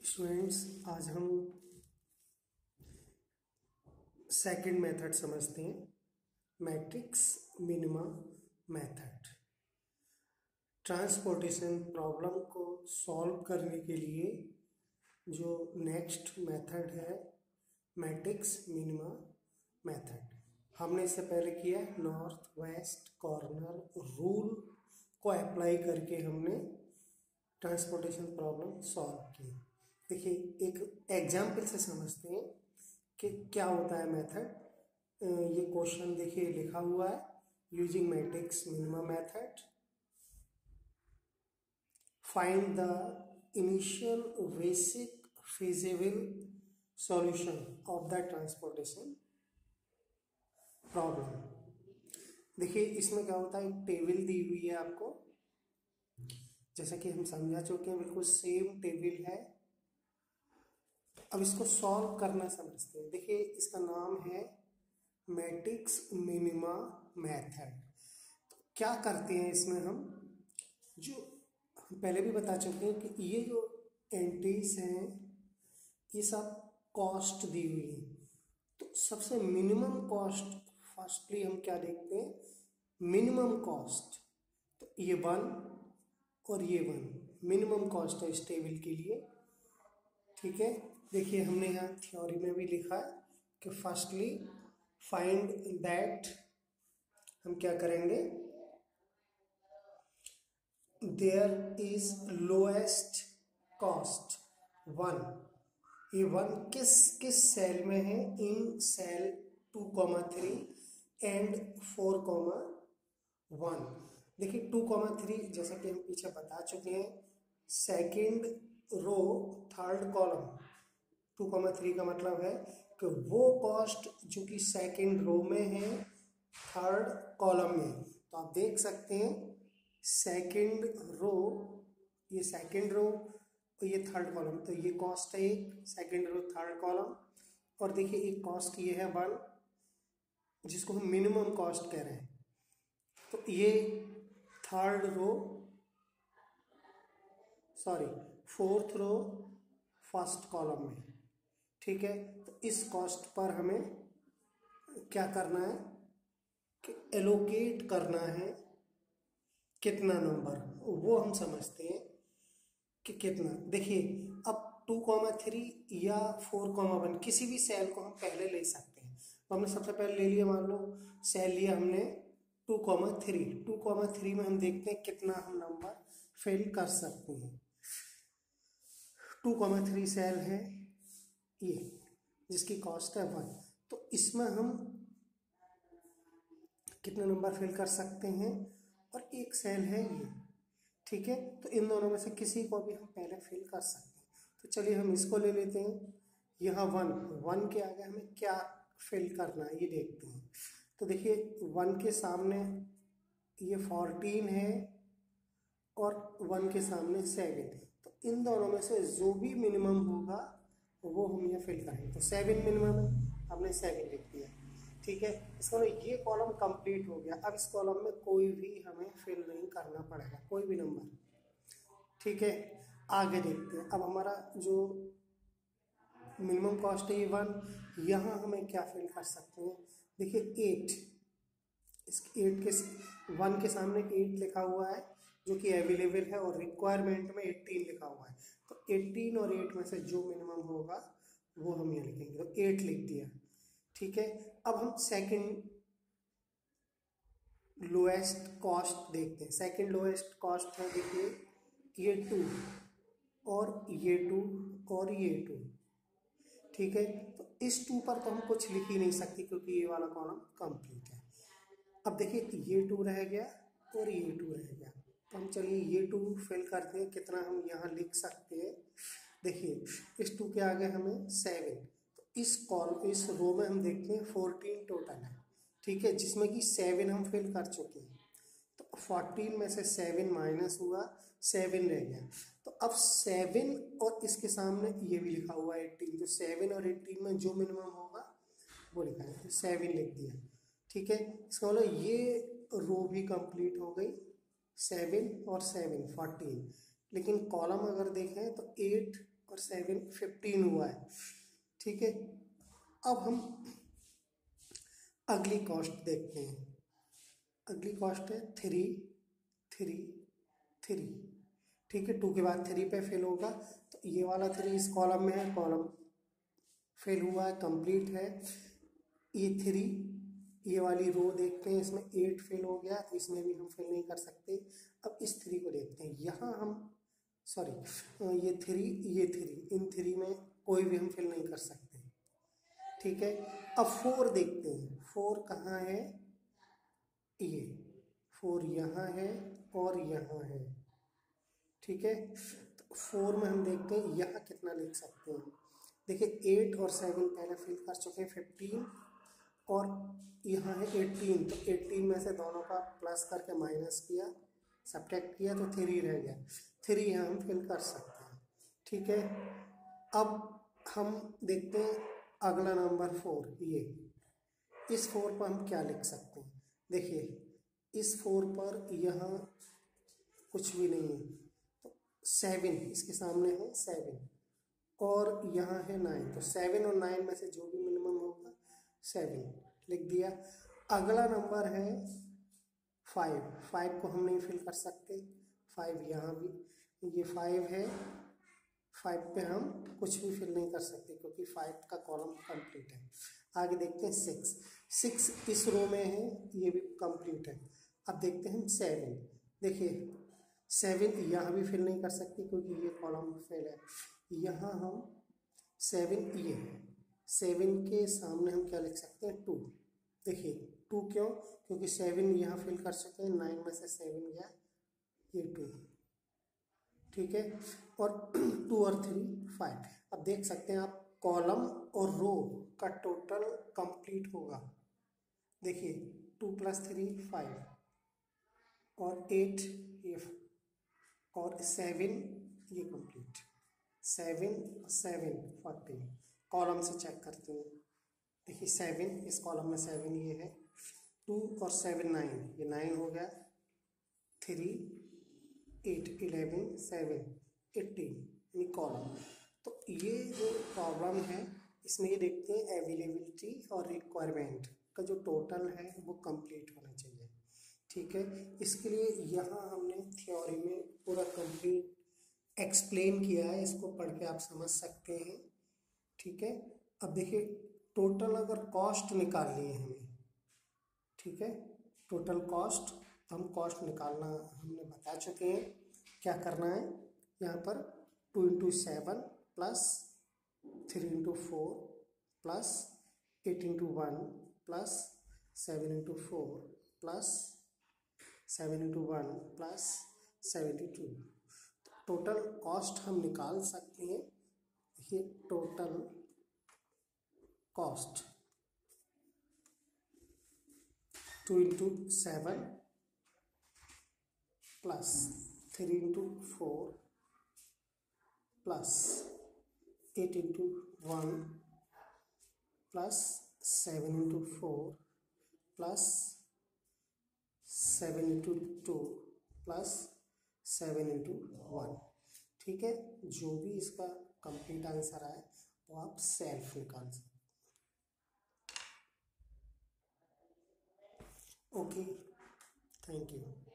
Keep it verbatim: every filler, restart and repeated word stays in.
Students, आज हम second method समझते हैं, matrix minima method. Transportation problem को सॉल्व करने के लिए जो नेक्स्ट मेथड है मैट्रिक्स मिनिमा मेथड, हमने इससे पहले किया नॉर्थ वेस्ट कॉर्नर रूल को अप्लाई करके हमने ट्रांसपोर्टेशन प्रॉब्लम सॉल्व की। देखिए, एक एग्जाम्पल से समझते हैं कि क्या होता है मेथड। ये क्वेश्चन देखिए लिखा हुआ है, using matrix minima method find the initial basic feasible solution of the transportation problem। देखिए, इसमें क्या होता है, एक टेबल दी हुई है आपको, जैसा कि हम समझा चुके हैं, बिल्कुल सेम टेबल है। अब इसको सॉल्व करना समझते हैं। देखिए, इसका नाम है मैट्रिक्स मिनिमा मेथड। तो क्या करते हैं इसमें हम, जो हम पहले भी बता चुके हैं कि ये जो एंट्रीज हैं ये सब कॉस्ट दी हुई है। तो सबसे मिनिमम कॉस्ट फर्स्टली हम क्या देखते हैं, मिनिमम कॉस्ट। तो ये वन और ये वन मिनिमम कॉस्ट है इस टेबल के लिए, ठीक है। देखिए, हमने यहाँ थ्योरी में भी लिखा है कि फर्स्टली फाइंड दैट, हम क्या करेंगे, there is lowest cost one. ये वन किस किस सेल में है, in cell two comma three and four comma one. देखिए, टू कॉमा थ्री जैसा कि हम पीछे बता चुके हैं, second row third column. Two comma three का मतलब है कि वो कॉस्ट जो कि सेकेंड रो में है थर्ड कॉलम में। तो आप देख सकते हैं सेकेंड रो, ये सेकेंड रो और ये थर्ड कॉलम, तो ये कॉस्ट है एक, सेकेंड रो थर्ड कॉलम। और देखिए, एक कॉस्ट ये है वन, जिसको हम मिनिमम कॉस्ट कह रहे हैं। तो ये third row, sorry fourth row first column में, ठीक है। तो इस कॉस्ट पर हमें क्या करना है कि एलोकेट करना है कितना नंबर, वो हम समझते हैं कि कितना। देखिए, अब टू कॉमा थ्री या फोर कॉमा वन किसी भी सेल को हम पहले ले सकते हैं। तो हमने सबसे पहले ले लिया, मान लो सेल लिया हमने two comma three. Two comma three में हम देखते हैं कितना हम नंबर फिल कर सकते हैं। टू कॉमा थ्री सेल है ये, जिसकी कॉस्ट है वन। तो इसमें हम कितने नंबर फिल कर सकते हैं, और एक सेल है ये, ठीक है। तो इन दोनों में से किसी को भी हम पहले फिल कर सकते हैं। तो चलिए हम इसको ले लेते हैं। यहाँ वन, वन के आगे हमें क्या फिल करना है ये देखते हैं। तो देखिए, वन के सामने ये फोर्टीन है और वन के सामने सेवन। तो इन दोनों में से जो भी मिनिमम होगा वो हम ये फिल करेंगे। तो सेवन मिनिमम है, हमने सेवन लिख दिया, ठीक है। इसका ये कॉलम कंप्लीट हो गया। अब इस कॉलम में कोई भी हमें फिल नहीं करना पड़ेगा, कोई भी नंबर, ठीक है। आगे देखते हैं। अब हमारा जो मिनिमम कॉस्ट है ये वन, यहाँ हमें क्या फिल कर सकते हैं। देखिए, एट, इस एट के वन के सामने एट लिखा हुआ है जो कि अवेलेबल है, और रिक्वायरमेंट में एटीन लिखा हुआ है। तो एटीन और एट में से जो मिनिमम होगा वो हम ये लिखेंगे। तो एट लिख दिया, ठीक है। अब हम सेकंड लोएस्ट कॉस्ट देखते हैं। सेकंड लोएस्ट कॉस्ट है, देखिए ये टू और ये टू और ये टू, ठीक है। तो इस टू पर तो हम कुछ लिख ही नहीं सकते क्योंकि ये वाला कॉलम कंप्लीट है। अब देखिए, ये टू रह गया और ये टू रह गया। तो हम चलिए ये टू फिल करते हैं, कितना हम यहाँ लिख सकते हैं। देखिए, इस टू के आगे हमें सेवन, तो इस कॉल इस रो में हम देखते हैं फोर्टीन टोटल है, ठीक है, जिसमें कि सेवन हम फिल कर चुके हैं। तो फोर्टीन में से सेवन माइनस हुआ, सेवन रह गया। तो अब सेवन और इसके सामने ये भी लिखा हुआ है एटीन, तो सेवन और एटीन में जो मिनिमम होगा वो लिखा है, तो सेवन लिख दिया, ठीक है। इसका मतलब ये रो भी कंप्लीट हो गई, सेवन और सेवन फोर्टीन। लेकिन कॉलम अगर देखें तो एट और सेवन फिफ्टीन हुआ है। ठीक है, अब हम अगली कॉस्ट देखते हैं। अगली कॉस्ट है थ्री थ्री थ्री। ठीक है, टू के बाद थ्री पे फिल होगा, तो ये वाला थ्री इस कॉलम में है, कॉलम फिल हुआ है, कंप्लीट है। ये थ्री, ये वाली रो देखते हैं, इसमें एट फिल हो गया, तो इसमें भी हम फिल नहीं कर सकते। अब इस थ्री को देखते हैं, यहाँ हम सॉरी ये थ्री ये थ्री, इन थ्री में कोई भी हम फिल नहीं कर सकते। ठीक है, अब फोर देखते हैं, फोर कहाँ है, ये फोर यहाँ है और यहाँ है। ठीक है, तो फोर में हम देखते हैं यहाँ कितना लिख सकते हैं। देखिए एट और सेवन पहले फिल कर चुके हैं, फिफ्टीन और यहाँ है एटीन, तो एटीन में से दोनों का प्लस करके माइनस किया, सब्ट्रैक्ट किया, तो थ्री रह गया। थ्री यहाँ हम फिल कर सकते हैं। ठीक है, अब हम देखते हैं अगला नंबर फोर, ये इस फोर पर हम क्या लिख सकते हैं। देखिए इस फोर पर यहाँ कुछ भी नहीं है, तो सेवन इसके सामने है, सेवन और यहाँ है नाइन, तो सेवन और नाइन में से जो भी मिनिमम होगा सेवन लिख दिया। अगला नंबर है फाइव, फाइव को हम नहीं फिल कर सकते, फाइव यहाँ भी, ये फाइव है, फाइव पे हम कुछ भी फिल नहीं कर सकते क्योंकि फाइव का कॉलम कंप्लीट है। आगे देखते हैं सिक्स, सिक्स इस रो में है, ये भी कंप्लीट है। अब देखते हैं हम सेवन, देखिए सेवन यहाँ भी फिल नहीं कर सकते क्योंकि ये कॉलम फेल है। यहाँ हम सेवन, ये सेवन के सामने हम क्या लिख सकते हैं, टू। देखिए टू क्यों, क्योंकि सेवन यहाँ फिल कर सकते हैं, नाइन में से सेवन गया, ये टू। ठीक है, और टू और थ्री फाइव। अब देख सकते हैं आप कॉलम और रो का टोटल कंप्लीट होगा। देखिए टू प्लस थ्री फाइव और एट ये और सेवन ये complete, seven seven fourteen. Column से चेक करते हैं, देखिए सेवन इस कॉलम में सेवन ये है, टू और सेवन नाइन, ये नाइन हो गया, three eight eleven seven eighteen, यानी कॉलम। तो ये जो प्रॉब्लम है इसमें ये देखते हैं अवेलेबिलिटी और रिक्वायरमेंट का जो टोटल है वो कंप्लीट होना चाहिए। ठीक है, इसके लिए यहाँ हमने थ्योरी में पूरा कंप्लीट एक्सप्लेन किया है, इसको पढ़ के आप समझ सकते हैं। ठीक है, अब देखिए टोटल अगर कॉस्ट निकालनी है हमें, ठीक है, टोटल कॉस्ट, हम कॉस्ट निकालना हमने बता चुके हैं। क्या करना है, यहाँ पर two into seven plus three into four plus eight into one plus seven into four plus seven into one plus seventy two. Total cost हम निकाल सकते हैं। ये total cost two into seven plus three into four plus eight into one plus seven into four plus seven into two plus seven into one. ठीक है, जो भी इसका कंप्लीट आंसर आए वो आप सेल्फ निकाल सकते। Okay, thank you.